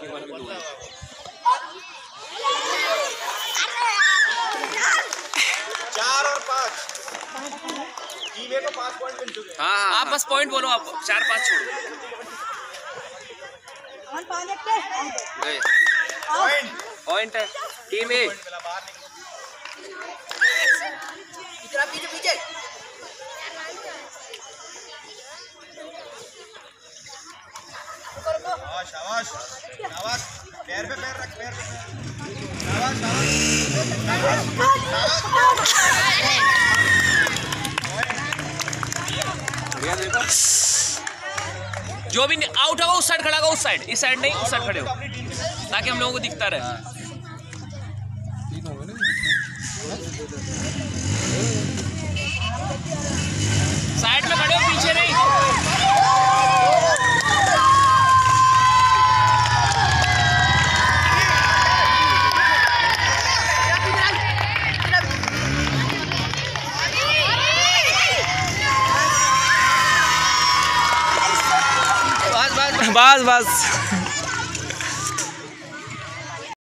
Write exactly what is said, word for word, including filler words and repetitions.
चार और पाँच टीम ए को पाँच पॉइंट मिल चुके हैं। हाँ हाँ आप बस पॉइंट बोलो, आप चार पाँच छोड़ो। पॉइंट पॉइंट है टीम ए। पीछे पीछे शाबाश शाबाश, पैर पे पैर रख, पैर पे शाबाश शाबाश। जो भी आउट होगा उस साइड खड़ा होगा, उस साइड, इस साइड नहीं, उस साइड खड़े हो ताकि हम लोगों को दिखता रहे। साइड में खड़े हो, पीछे नहीं। बस बस